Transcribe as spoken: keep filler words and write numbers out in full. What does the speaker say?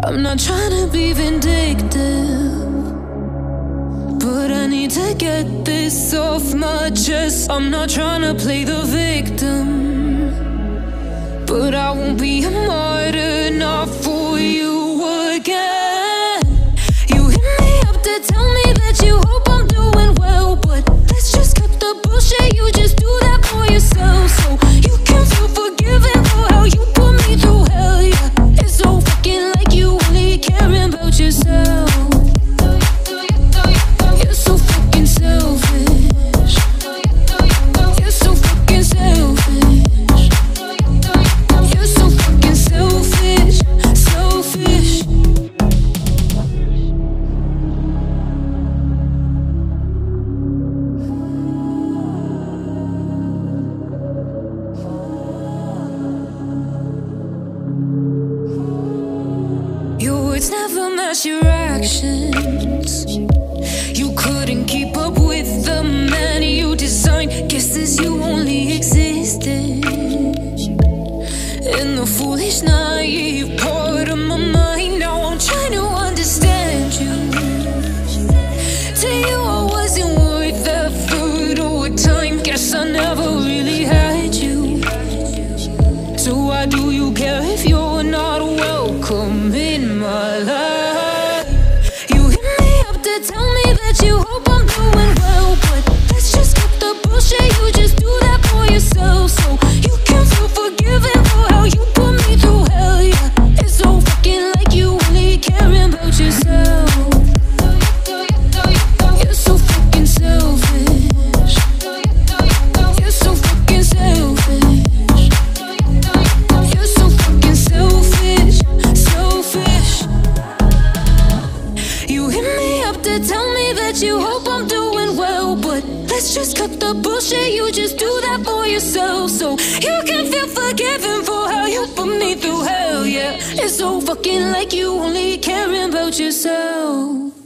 I'm not trying to be vindictive, but I need to get this off my chest. I'm not trying to play the victim, but I won't be a martyr, not for you again. You hit me up to tell me that you hope I'm doing well, but let's just cut the bullshit. You just do that for yourself, so you can feel forgiven for how you put me through hell. Yeah, it's so fucking like you only caring about yourself. You're so fucking selfish. You're so fucking selfish. You're so fucking selfish, selfish. Your words never match your actions. You couldn't keep up with the man you designed. Guess as you only existed in the foolish, naive part of my mind. Now I'm trying to understand you. To you I wasn't worth effort or time. Guess I never really had you. So why do you care if you're not welcome in my life? You hit me up to tell me that you hope I'm doing well, but let's just cut the bullshit. You just do that for yourself, so you can feel forgiven for how you put me through hell. Yeah, it's so fucking like you only caring about yourself. You're so fucking selfish. You're so fucking selfish. You're so fucking selfish, selfish. You hit me up to tell me that you hope I'm doing well, but let's just cut the bullshit. You just do that for yourself, so you can feel forgiven for how you put me through hell. Yeah, it's so fucking like you only caring about yourself.